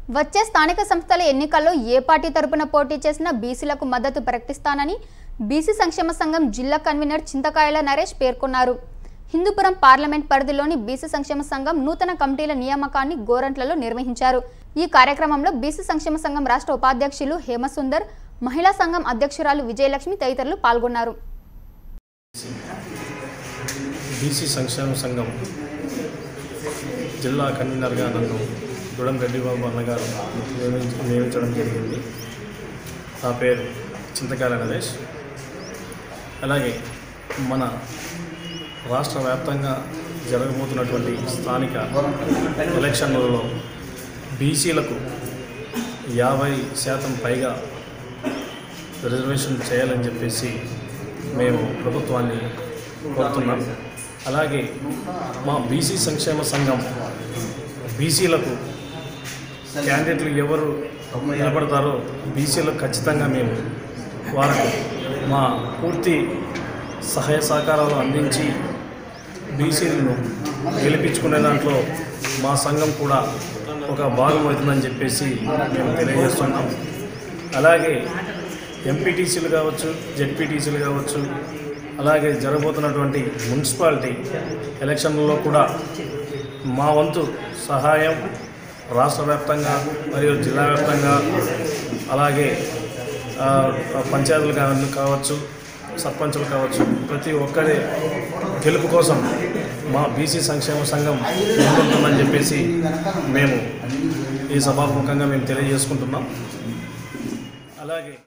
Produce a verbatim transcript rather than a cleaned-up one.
వచ్చే స్థానిక సంస్థల ఎన్నికల్లో ఏ పార్టీ తరపున పోటీ చేసినా బీసీలకు మద్దతు ప్రకటిస్తానని బీసీ సంక్షేమ సంఘం జిల్లా కన్వీనర్ చింతకాయల నరేష్ పేర్కొన్నారు. హిందూపురం పార్లమెంట్ పరిధిలోని బీసీ సంక్షేమ సంఘం నూతన కమిటీల నియామకాన్ని గోరంట్లలో నిర్వహించారు. ఈ కార్యక్రమంలో బీసీ సంక్షేమ సంఘం రాష్ట్ర ఉపాధ్యక్షులు హేమసుందర్, మహిళా సంఘం అధ్యక్షురాలు విజయలక్ష్మి తదితరులు పాల్గొన్నారు. బీసీ సంక్షేమ సంఘం జిల్లా కన్వీనర్గా నన్ను గుడం రెడ్డి బాబు అన్నగారు నియమించడం జరిగింది. నా పేరు చింతకాయల నరేష్. అలాగే మన రాష్ట్ర వ్యాప్తంగా జరగబోతున్నటువంటి స్థానిక ఎలక్షన్లలో బీసీలకు యాభై శాతం పైగా రిజర్వేషన్ చేయాలని చెప్పేసి మేము ప్రభుత్వాన్ని కోరుతున్నాం. అలాగే మా బీసీ సంక్షేమ సంఘం బీసీలకు క్యాండిడేట్లు ఎవరు నిలబడతారో బీసీలకు ఖచ్చితంగా మేము వారికి మా పూర్తి సహాయ సహకారాలు అందించి బీసీలను గెలిపించుకునే దాంట్లో మా సంఘం కూడా ఒక భాగం అవుతుందని చెప్పేసి మేము తెలియజేస్తున్నాం. అలాగే ఎంపీటీసీలు కావచ్చు, జెడ్పీటీసీలు కావచ్చు, అలాగే జరగబోతున్నటువంటి మున్సిపాలిటీ ఎలక్షన్లలో కూడా మా వంతు సహాయం రాష్ట్ర వ్యాప్తంగా మరియు జిల్లా వ్యాప్తంగా, అలాగే పంచాయతీలు కావచ్చు, సర్పంచులు కావచ్చు, ప్రతి ఒక్కరి గెలుపు కోసం మా బీసీ సంక్షేమ సంఘం ముందుంటుందని చెప్పేసి మేము ఈ సభాముఖంగా మేము తెలియజేసుకుంటున్నాం. అలాగే